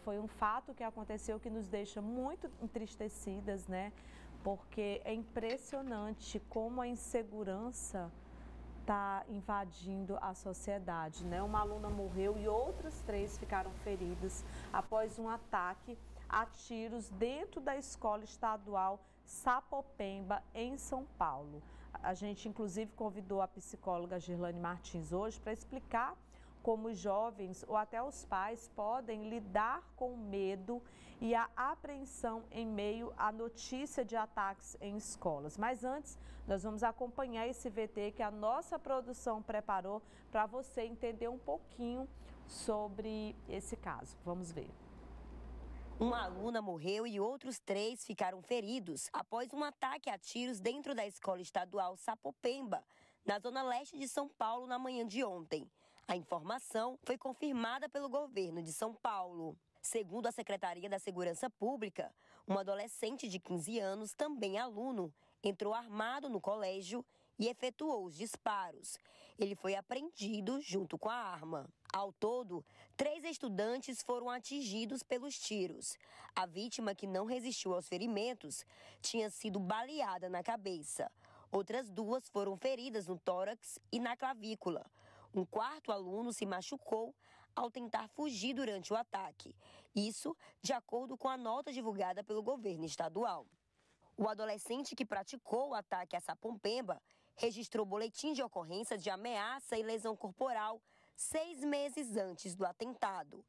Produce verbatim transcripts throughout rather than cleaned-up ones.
foi um fato que aconteceu que nos deixa muito entristecidas, né? Porque é impressionante como a insegurança está invadindo a sociedade, né? Uma aluna morreu e outras três ficaram feridas após um ataque a tiros dentro da escola estadual Sapopemba, em São Paulo. A gente, inclusive, convidou a psicóloga Girlane Martins hoje para explicar como os jovens ou até os pais podem lidar com o medo e a apreensão em meio à notícia de ataques em escolas. Mas antes, nós vamos acompanhar esse V T que a nossa produção preparou para você entender um pouquinho sobre esse caso. Vamos ver. Uma aluna morreu e outros três ficaram feridos após um ataque a tiros dentro da escola estadual Sapopemba, na zona leste de São Paulo, na manhã de ontem. A informação foi confirmada pelo governo de São Paulo. Segundo a Secretaria da Segurança Pública, um adolescente de quinze anos, também aluno, entrou armado no colégio e efetuou os disparos. Ele foi apreendido junto com a arma. Ao todo, três estudantes foram atingidos pelos tiros. A vítima, que não resistiu aos ferimentos, tinha sido baleada na cabeça. Outras duas foram feridas no tórax e na clavícula. Um quarto aluno se machucou ao tentar fugir durante o ataque. Isso de acordo com a nota divulgada pelo governo estadual. O adolescente que praticou o ataque a Sapopemba registrou boletim de ocorrência de ameaça e lesão corporal seis meses antes do atentado.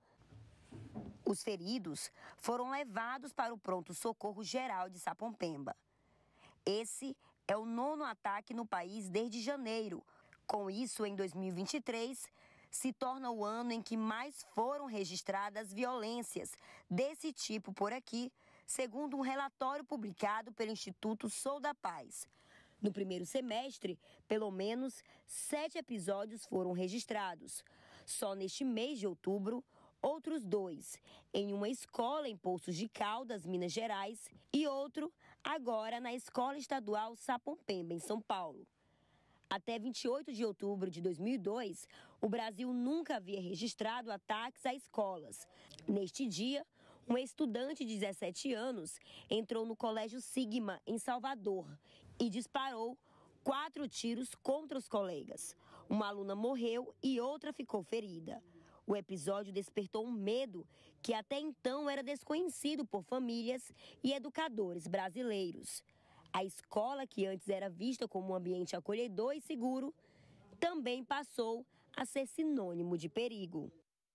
Os feridos foram levados para o pronto-socorro geral de Sapopemba. Esse é o nono ataque no país desde janeiro. Com isso, em dois mil e vinte e três, se torna o ano em que mais foram registradas violências desse tipo por aqui, segundo um relatório publicado pelo Instituto Sou da Paz. No primeiro semestre, pelo menos sete episódios foram registrados. Só neste mês de outubro, outros dois, em uma escola em Poços de Caldas, Minas Gerais, e outro agora na Escola Estadual Sapopemba, em São Paulo. Até vinte e oito de outubro de dois mil e dois, o Brasil nunca havia registrado ataques a escolas. Neste dia, um estudante de dezessete anos entrou no Colégio Sigma, em Salvador, e disparou quatro tiros contra os colegas. Uma aluna morreu e outra ficou ferida. O episódio despertou um medo que até então era desconhecido por famílias e educadores brasileiros. A escola, que antes era vista como um ambiente acolhedor e seguro, também passou a ser sinônimo de perigo.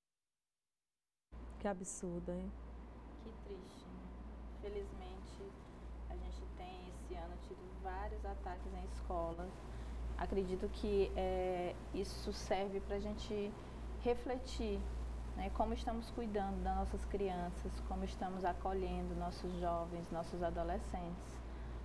Que absurdo, hein? Que triste. Felizmente, a gente tem esse ano tido vários ataques em escolas. Acredito que é, isso serve para a gente refletir, né, como estamos cuidando das nossas crianças, como estamos acolhendo nossos jovens, nossos adolescentes.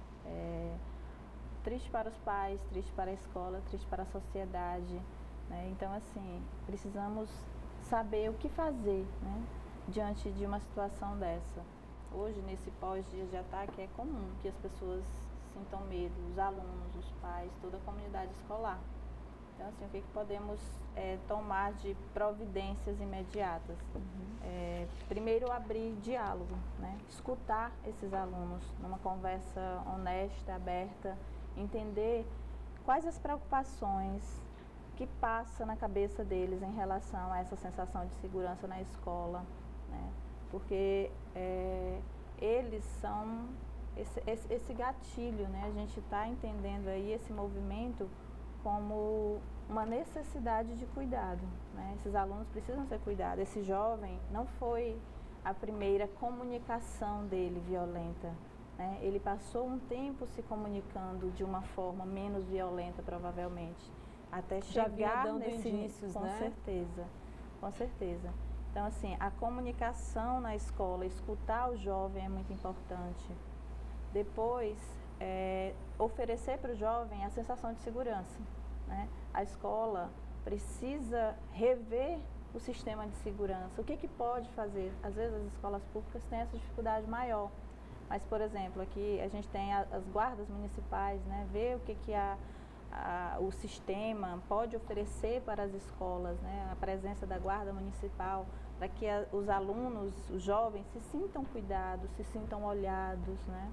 É, triste para os pais, triste para a escola, triste para a sociedade, né? Então, assim, precisamos saber o que fazer, né, diante de uma situação dessa. Hoje, nesse pós-dias de ataque, é comum que as pessoas sintam medo, os alunos, os pais, toda a comunidade escolar. Então, assim, o que, que podemos é, tomar de providências imediatas? Uhum. É, primeiro, abrir diálogo, né? Escutar esses alunos numa conversa honesta, aberta, entender quais as preocupações que passa na cabeça deles em relação a essa sensação de segurança na escola, né? Porque é, eles são esse, esse, esse gatilho, né? A gente está entendendo aí esse movimento como uma necessidade de cuidado, né? Esses alunos precisam ser cuidados. Esse jovem não foi a primeira comunicação dele violenta, né? Ele passou um tempo se comunicando de uma forma menos violenta, provavelmente, até chegar nesse início, com né? certeza, com certeza. Então, assim, a comunicação na escola, escutar o jovem é muito importante. Depois, é, oferecer para o jovem a sensação de segurança, né? A escola precisa rever o sistema de segurança. O que que pode fazer? Às vezes as escolas públicas têm essa dificuldade maior. Mas, por exemplo, aqui a gente tem a, as guardas municipais, né? Ver o que que a, a, o sistema pode oferecer para as escolas, né? A presença da guarda municipal, para que a, os alunos, os jovens, se sintam cuidados, se sintam olhados, né?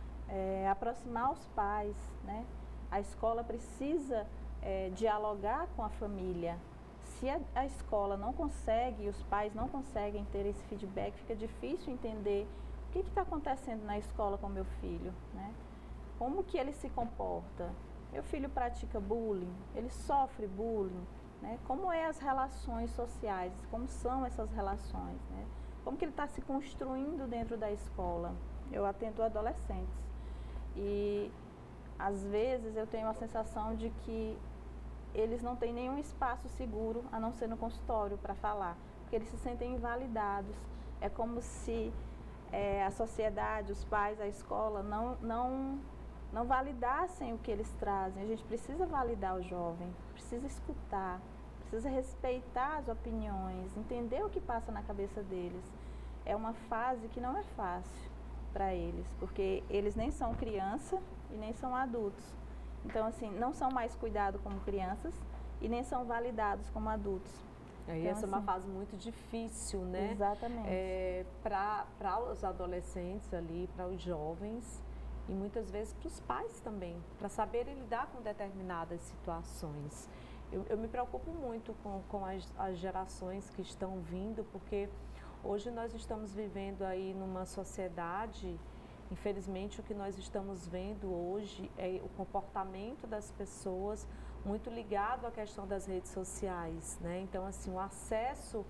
É, aproximar os pais, né? A escola precisa é, dialogar com a família. Se a, a escola não consegue, os pais não conseguem ter esse feedback, fica difícil entender o que está acontecendo na escola com meu filho, né? Como que ele se comporta? Meu filho pratica bullying? Ele sofre bullying? Né? Como é as relações sociais? Como são essas relações? Né? Como que ele está se construindo dentro da escola? Eu atendo adolescentes e às vezes eu tenho a sensação de que eles não têm nenhum espaço seguro a não ser no consultório para falar, porque eles se sentem invalidados. É como se é, a sociedade, os pais, a escola não, não, não validassem o que eles trazem. A gente precisa validar o jovem, precisa escutar, precisa respeitar as opiniões, entender o que passa na cabeça deles. É uma fase que não é fácil para eles, porque eles nem são criança e nem são adultos. Então, assim, não são mais cuidados como crianças e nem são validados como adultos. É, então, essa assim, é uma fase muito difícil, né? Exatamente. É, para os adolescentes ali, para os jovens e muitas vezes para os pais também, para saberem lidar com determinadas situações. Eu, eu me preocupo muito com, com as, as gerações que estão vindo, porque hoje nós estamos vivendo aí numa sociedade, infelizmente o que nós estamos vendo hoje é o comportamento das pessoas muito ligado à questão das redes sociais, né? Então, assim, o acesso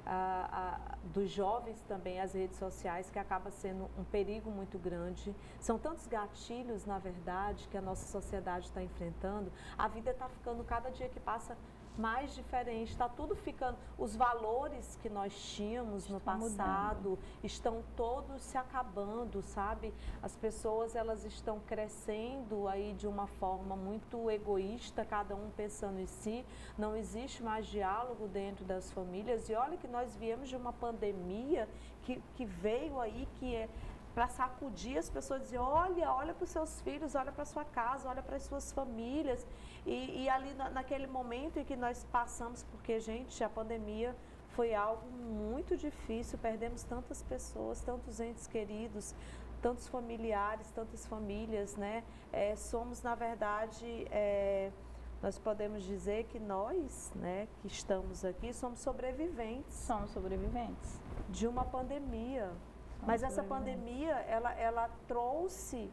a, a, dos jovens também às redes sociais, que acaba sendo um perigo muito grande. São tantos gatilhos, na verdade, que a nossa sociedade está enfrentando. A vida está ficando, cada dia que passa, mais diferente, está tudo ficando, os valores que nós tínhamos no passado estão todos se acabando, sabe? As pessoas, elas estão crescendo aí de uma forma muito egoísta, cada um pensando em si, não existe mais diálogo dentro das famílias. E olha que nós viemos de uma pandemia que, que veio aí, que é para sacudir as pessoas, dizer, olha, olha para os seus filhos, olha para a sua casa, olha para as suas famílias. E, e ali na, naquele momento em que nós passamos, porque, gente, a pandemia foi algo muito difícil, perdemos tantas pessoas, tantos entes queridos, tantos familiares, tantas famílias, né? É, somos, na verdade, é, nós podemos dizer que nós, né, que estamos aqui, somos sobreviventes. Somos sobreviventes. De uma pandemia. Mas essa pandemia, ela, ela trouxe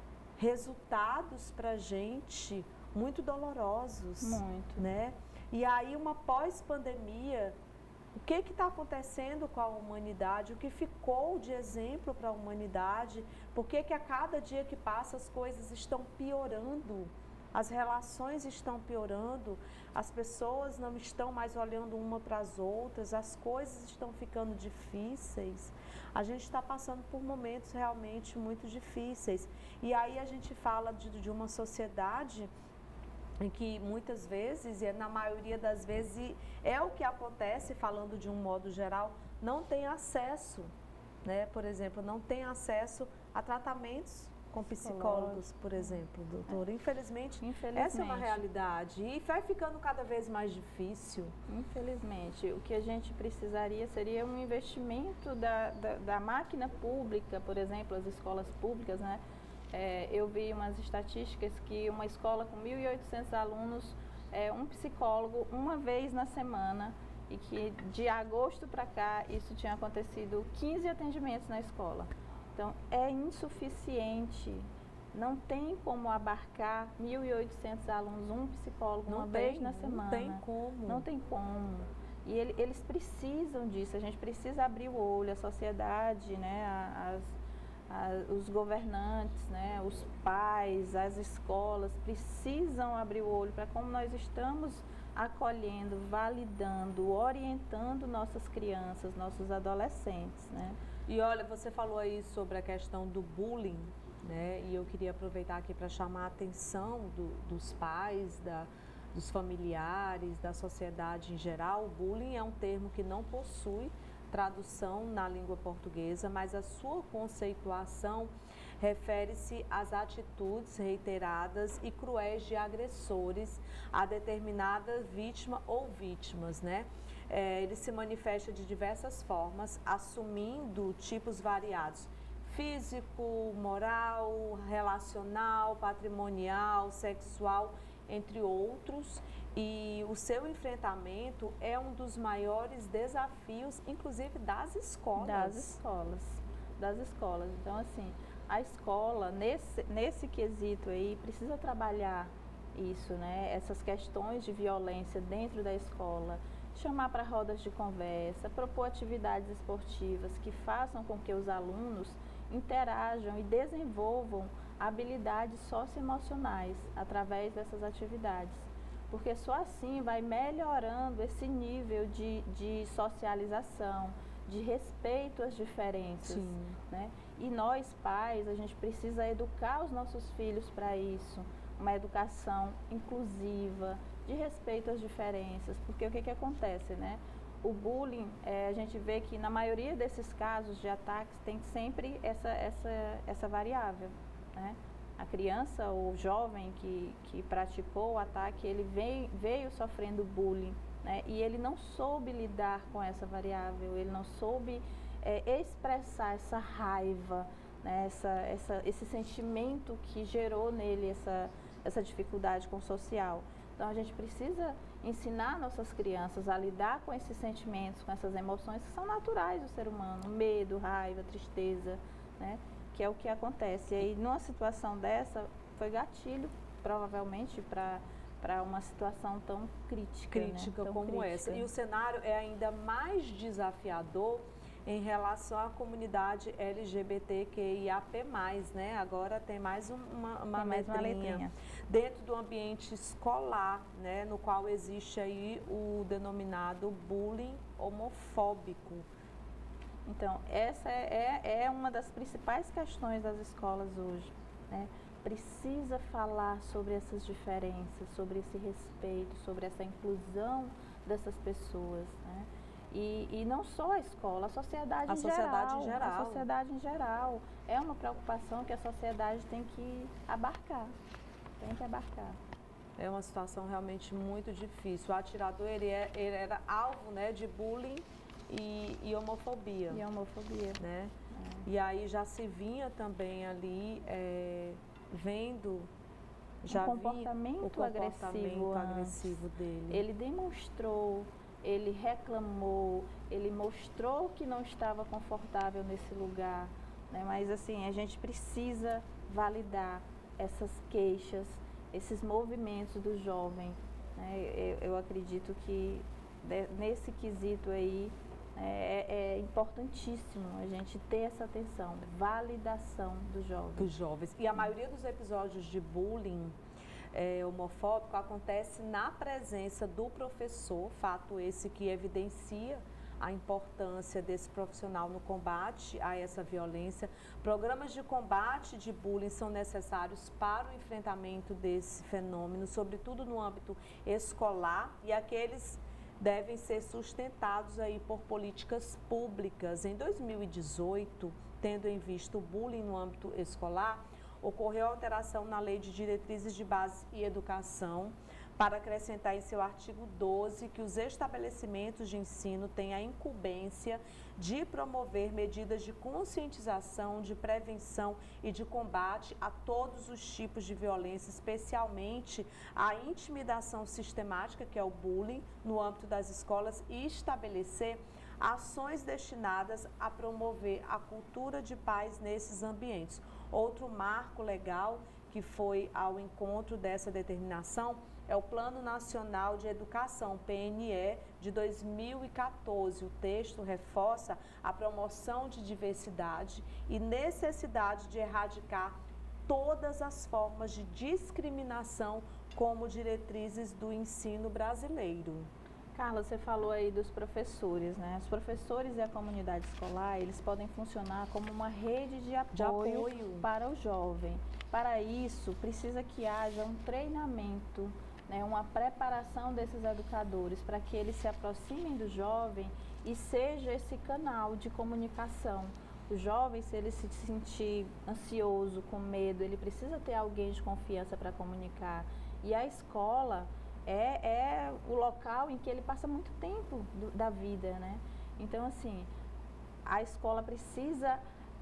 resultados para a gente muito dolorosos. Muito. Né? E aí, uma pós-pandemia, o que está acontecendo com a humanidade? O que ficou de exemplo para a humanidade? Por que que a cada dia que passa as coisas estão piorando? As relações estão piorando, as pessoas não estão mais olhando uma para as outras, as coisas estão ficando difíceis. A gente está passando por momentos realmente muito difíceis. E aí a gente fala de, de uma sociedade em que muitas vezes, e na maioria das vezes, é o que acontece, falando de um modo geral, não tem acesso, né? Por exemplo, não tem acesso a tratamentos com psicólogos, por exemplo, doutora. Infelizmente, Infelizmente, essa é uma realidade e vai ficando cada vez mais difícil. Infelizmente, o que a gente precisaria seria um investimento da, da, da máquina pública, por exemplo, as escolas públicas, né? É, eu vi umas estatísticas que uma escola com mil e oitocentos alunos, é, um psicólogo uma vez na semana, e que de agosto para cá isso tinha acontecido quinze atendimentos na escola. Então, é insuficiente, não tem como abarcar mil e oitocentos alunos, um psicólogo não uma tem, vez na semana. Não tem como. Não tem como. E ele, eles precisam disso, a gente precisa abrir o olho, a sociedade, né, as, as, os governantes, né, os pais, as escolas precisam abrir o olho para como nós estamos acolhendo, validando, orientando nossas crianças, nossos adolescentes, né? E olha, você falou aí sobre a questão do bullying, né? E eu queria aproveitar aqui para chamar a atenção do, dos pais, da, dos familiares, da sociedade em geral. O bullying é um termo que não possui tradução na língua portuguesa, mas a sua conceituação refere-se às atitudes reiteradas e cruéis de agressores a determinada vítima ou vítimas, né? é, ele se manifesta de diversas formas, assumindo tipos variados: físico, moral, relacional, patrimonial, sexual, entre outros. E o seu enfrentamento é um dos maiores desafios, inclusive das escolas. Das escolas, das escolas. Então, assim, a escola, nesse, nesse quesito aí, precisa trabalhar isso, né? Essas questões de violência dentro da escola, chamar para rodas de conversa, propor atividades esportivas que façam com que os alunos interajam e desenvolvam habilidades socioemocionais através dessas atividades. Porque só assim vai melhorando esse nível de, de socialização, de respeito às diferenças. Né? E nós, pais, a gente precisa educar os nossos filhos para isso, uma educação inclusiva, de respeito às diferenças, porque o que, que acontece, né? O bullying, é, a gente vê que na maioria desses casos de ataques tem sempre essa, essa, essa variável, né? A criança ou jovem que, que praticou o ataque, ele veio, veio sofrendo bullying, né? E ele não soube lidar com essa variável, ele não soube é, expressar essa raiva, né? essa, essa, esse sentimento que gerou nele essa, essa dificuldade com o social. Então, a gente precisa ensinar nossas crianças a lidar com esses sentimentos, com essas emoções que são naturais do ser humano, medo, raiva, tristeza, né? Que é o que acontece. E aí, numa situação dessa, foi gatilho, provavelmente, para para uma situação tão crítica, crítica né? Tão como crítica. essa. E o cenário é ainda mais desafiador em relação à comunidade L G B T Q I A P mais, né? Agora tem mais uma, uma, tem mais letrinha, uma letrinha dentro do ambiente escolar, né? No qual existe aí o denominado bullying homofóbico. Então, essa é, é, é uma das principais questões das escolas hoje, né? Precisa falar sobre essas diferenças, sobre esse respeito, sobre essa inclusão dessas pessoas, né? E, e não só a escola, a sociedade, a em, sociedade geral, em geral. A sociedade em geral. É uma preocupação que a sociedade tem que abarcar, tem que abarcar. É uma situação realmente muito difícil. O atirador, ele, é, ele era alvo, né, de bullying e, e homofobia. E homofobia. Né? É. E aí já se vinha também ali é, vendo já um comportamento, o comportamento agressivo, agressivo dele. Ele demonstrou, ele reclamou, ele mostrou que não estava confortável nesse lugar, né? Mas assim, a gente precisa validar essas queixas, esses movimentos do jovem, né? eu, eu acredito que de, nesse quesito aí é, é importantíssimo a gente ter essa atenção, validação dos jovens. Dos jovens. E a maioria dos episódios de bullying é, homofóbico acontece na presença do professor, fato esse que evidencia a importância desse profissional no combate a essa violência. Programas de combate de bullying são necessários para o enfrentamento desse fenômeno, sobretudo no âmbito escolar, e aqueles devem ser sustentados aí por políticas públicas. Em dois mil e dezoito, tendo em vista o bullying no âmbito escolar, ocorreu alteração na Lei de Diretrizes de Base e Educação, para acrescentar em seu artigo doze que os estabelecimentos de ensino têm a incumbência de promover medidas de conscientização, de prevenção e de combate a todos os tipos de violência, especialmente a intimidação sistemática, que é o bullying, no âmbito das escolas, e estabelecer ações destinadas a promover a cultura de paz nesses ambientes. Outro marco legal que foi ao encontro dessa determinação é o Plano Nacional de Educação, P N E, de dois mil e quatorze. O texto reforça a promoção de diversidade e necessidade de erradicar todas as formas de discriminação como diretrizes do ensino brasileiro. Carla, você falou aí dos professores, né? Os professores e a comunidade escolar, eles podem funcionar como uma rede de apoio, de apoio. para o jovem. Para isso, precisa que haja um treinamento, né? Uma preparação desses educadores para que eles se aproximem do jovem e seja esse canal de comunicação. O jovem, se ele se sentir ansioso, com medo, ele precisa ter alguém de confiança para comunicar. E a escola é, é o local em que ele passa muito tempo do, da vida, né? Então, assim, a escola precisa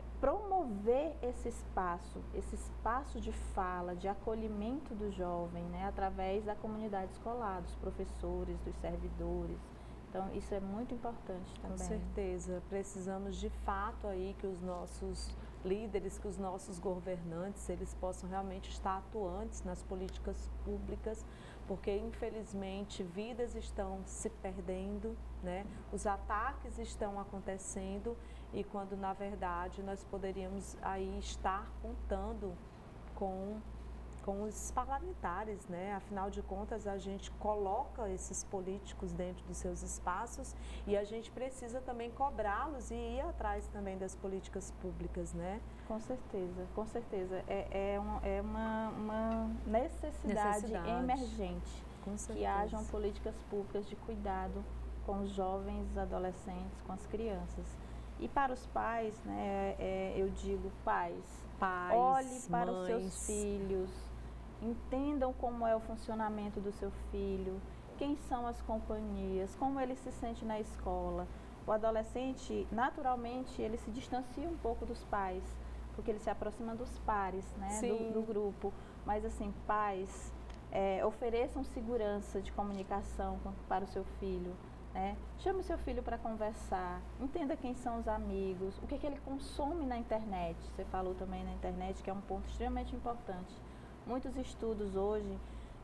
promover esse espaço, esse espaço de fala, de acolhimento do jovem, né? Através da comunidade escolar, dos professores, dos servidores. Então, isso é muito importante também. Com certeza. Precisamos, de fato, aí que os nossos líderes, que os nossos governantes, eles possam realmente estar atuantes nas políticas públicas, porque, infelizmente, vidas estão se perdendo, né? Os ataques estão acontecendo e quando, na verdade, nós poderíamos aí estar contando com... com os parlamentares, né? Afinal de contas, a gente coloca esses políticos dentro dos seus espaços e a gente precisa também cobrá-los e ir atrás também das políticas públicas, né? Com certeza, com certeza. É, é, um, é uma, uma necessidade, necessidade emergente que hajam políticas públicas de cuidado com os jovens, adolescentes, com as crianças. E para os pais, né, é, eu digo, pais, pais olhe para mães. os seus filhos, entendam como é o funcionamento do seu filho, quem são as companhias, como ele se sente na escola. O adolescente, naturalmente, ele se distancia um pouco dos pais, porque ele se aproxima dos pares, né, do, do grupo. Mas, assim, pais, é, ofereçam segurança de comunicação para o seu filho. Né? Chame o seu filho para conversar, entenda quem são os amigos, o que, que ele consome na internet. Você falou também na internet, que é um ponto extremamente importante. Muitos estudos hoje,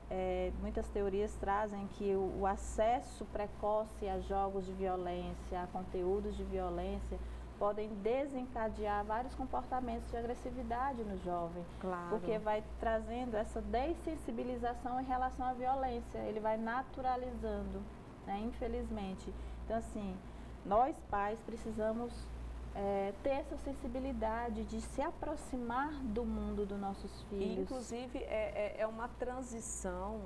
é, muitas teorias trazem que o, o acesso precoce a jogos de violência, a conteúdos de violência, podem desencadear vários comportamentos de agressividade no jovem. Claro. Porque vai trazendo essa dessensibilização em relação à violência, ele vai naturalizando. Né, infelizmente. Então, assim, nós pais precisamos é, ter essa sensibilidade de se aproximar do mundo dos nossos filhos. E, inclusive, é, é, é uma transição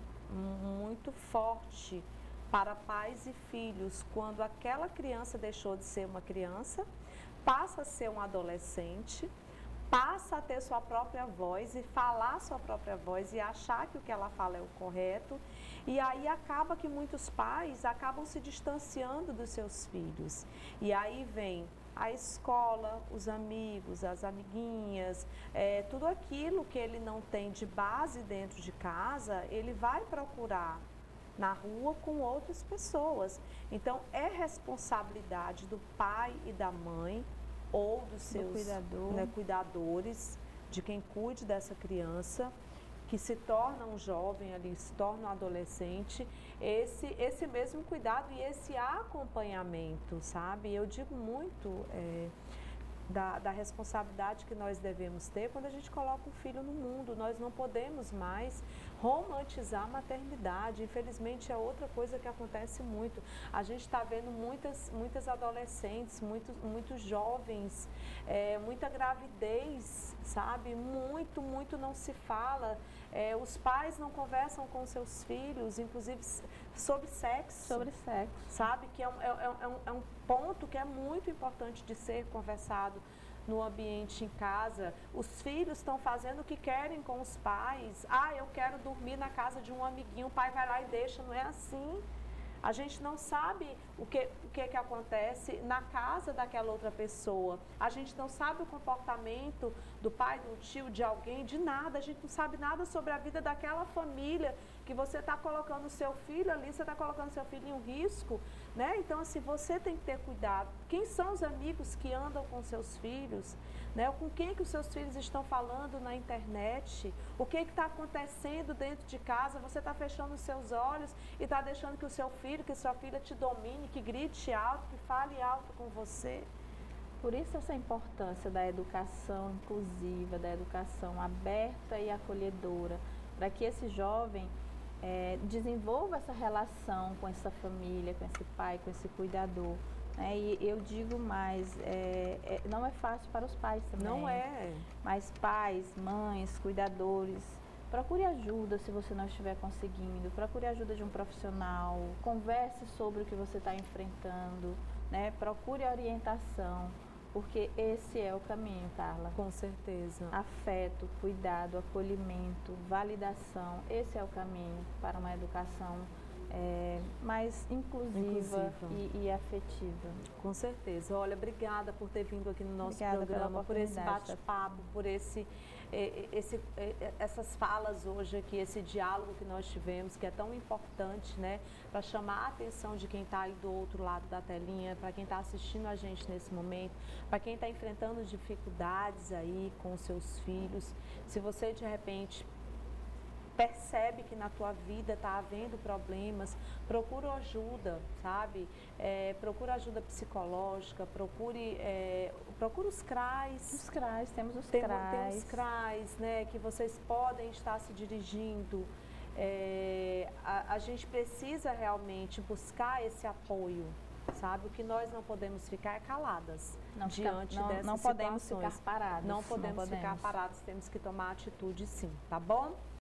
muito forte para pais e filhos, quando aquela criança deixou de ser uma criança, passa a ser um adolescente, passa a ter sua própria voz e falar sua própria voz e achar que o que ela fala é o correto. E aí acaba que muitos pais acabam se distanciando dos seus filhos. E aí vem a escola, os amigos, as amiguinhas, é, tudo aquilo que ele não tem de base dentro de casa, ele vai procurar na rua com outras pessoas. Então, é responsabilidade do pai e da mãe ou dos seus cuidador. né, cuidadores, de quem cuide dessa criança, que se torna um jovem ali, se torna um adolescente, esse, esse mesmo cuidado e esse acompanhamento, sabe? Eu digo muito é, da, da responsabilidade que nós devemos ter quando a gente coloca um filho no mundo. Nós não podemos mais romantizar a maternidade. Infelizmente, é outra coisa que acontece muito. A gente está vendo muitas, muitas adolescentes, muitos, muitos jovens, é, muita gravidez, sabe? Muito, muito não se fala. É, os pais não conversam com seus filhos, inclusive sobre sexo. Sobre sexo. Sabe? Que é um, é, é, um, é um ponto que é muito importante de ser conversado no ambiente em casa. Os filhos estão fazendo o que querem com os pais. Ah, eu quero dormir na casa de um amiguinho, o pai vai lá e deixa. Não é assim. A gente não sabe o que, o que, que acontece na casa daquela outra pessoa. A gente não sabe o comportamento do pai, do tio, de alguém, de nada. A gente não sabe nada sobre a vida daquela família que você está colocando o seu filho ali, você está colocando o seu filho em um risco, né? Então, assim, você tem que ter cuidado. Quem são os amigos que andam com seus filhos? Né? Com quem que os seus filhos estão falando na internet? O que está acontecendo dentro de casa? Você está fechando os seus olhos e está deixando que o seu filho, que sua filha te domine, que grite alto, que fale alto com você? Por isso essa importância da educação inclusiva, da educação aberta e acolhedora, para que esse jovem é, desenvolva essa relação com essa família, com esse pai, com esse cuidador. É, e eu digo mais, é, é, não é fácil para os pais também. Não é. Mas pais, mães, cuidadores, procure ajuda se você não estiver conseguindo, procure ajuda de um profissional, converse sobre o que você está enfrentando, né? Procure orientação, porque esse é o caminho, Carla. Com certeza. Afeto, cuidado, acolhimento, validação, esse é o caminho para uma educação é, mais inclusiva, inclusiva. E, e afetiva. Com certeza. Olha, obrigada por ter vindo aqui no nosso obrigada programa, por esse bate-papo, por esse, esse, essas falas hoje aqui, esse diálogo que nós tivemos, que é tão importante, né, para chamar a atenção de quem está aí do outro lado da telinha, para quem está assistindo a gente nesse momento, para quem está enfrentando dificuldades aí com os seus filhos. Se você, de repente, percebe que na tua vida está havendo problemas, procura ajuda, sabe? É, procura ajuda psicológica, procure, é, procure os C R A S. Os C R A S, temos os tem, C R A S. Tem os C R A S, né, que vocês podem estar se dirigindo. É, a, a gente precisa realmente buscar esse apoio, sabe? O que nós não podemos ficar é caladas não diante fica, não, dessas não podemos situações. ficar parados. Não podemos, não podemos ficar parados, temos que tomar atitude sim, tá bom?